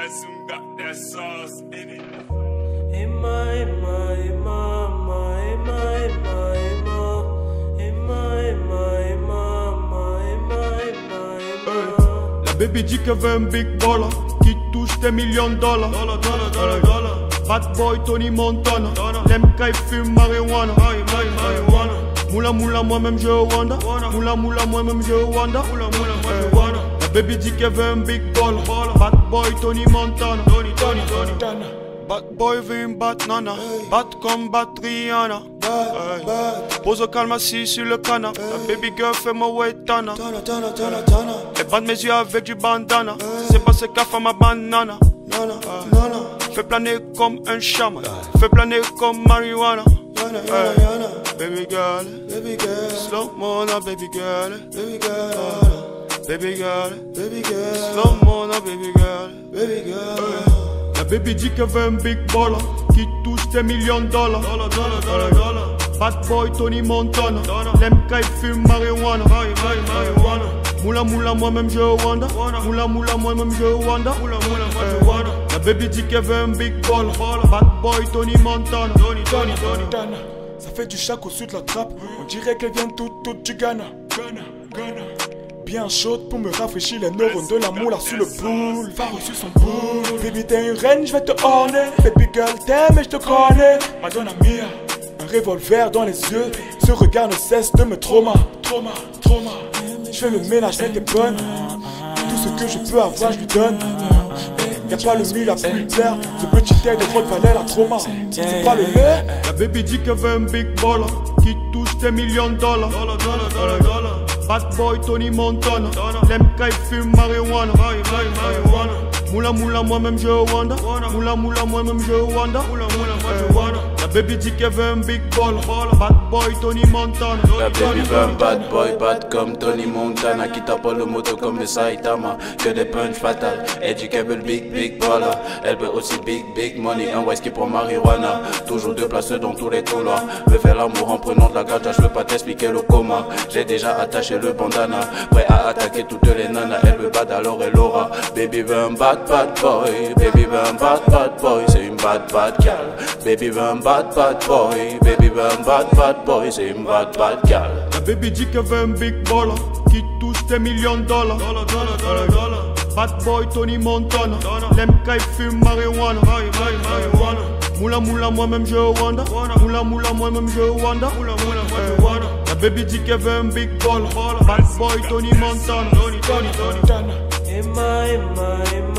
Tyson got that sauce in it. La baby dit qu'elle veut un big baller qui touche des millions de dollars. Bad boy Tony Montana, l'aime quand il fume marijuana. Moula moula moi-même je wanda. Moula moula moi-même je wanda. La baby dit qu'elle veut un big baller. Bad boy Tony Montana. Bad boy veut une bad nana. Bad comme bad Rihanna. Pose au calme assis sur le canapé. La baby girl fait moi waitana. Elle bande mes yeux avec du bandana. C'est pas ce qu'a fait ma banana. Fais planer comme un chaman. Fais planer comme marijuana. Baby girl, slow mo now baby girl, baby girl, slow mo now baby girl. La baby dit qu'elle veut un big baller qui touche des millions de dollars. Bad boy Tony Montana, l'aime quand il fume marijuana. Moula moula moi-même je wanda. Moula moula moi-même je wanda. La baby dit qu'elle veut un big baller. Bad boy Tony Montana. Ça fait du chac au sud de la trappe. On dirait qu'elle vient toute du Ghana. Bien chaude pour me rafraîchir les neurones de la moula sur le pool. Phare sur son pool. Baby t'es une reine, je vais te orner. Baby girl t'aimes et je te connais. Madonna mia, un revolver dans les yeux. Ce regard ne cesse de me trauma. Je fais le ménage avec des bonnes. Tout ce que je peux avoir je lui donne. Y'a pas le mille à plus clair. Ce petit air de Rod Valais la trauma. C'est pas le lait. La baby dit qu'elle veut un big baller qui touche des millions de dollars. Bad boy Tony Montana, l'aime quand il fume marijuana. Moula moula moi-même je wanda. Moula moula moi-même je wanda. La baby dit qu'elle veut un big baller. Bad boy Tony Montana. La baby veut un bad boy, bad comme Tony Montana, qui tape le moto comme le Saitama. Que des punch fatales, elle dit qu'elle veut le big baller. Elle veut aussi big money, un whisky pour marijuana. Toujours deux places dans tous les couloirs. Veut faire l'amour en prenant de la gata, je veux pas t'expliquer le coma. J'ai déjà attaché le bandana, prêt à attaquer toutes les nanas. Elle veut bad alors elle aura. Baby veut un bad boy, baby veut un bad boy, c'est une bad gal. Baby veut un bad boy, baby veut un bad boy, c'est une bad gal. La baby dit qu'elle veut un big baller qui touche des millions de dollars. Bad boy Tony Montana, l'aime quand il fume marijuana. Moula moula moi-même je wanda. Moula moula moi-même je wanda. La baby dit qu'elle veut un big baller. Bad boy Tony Montana.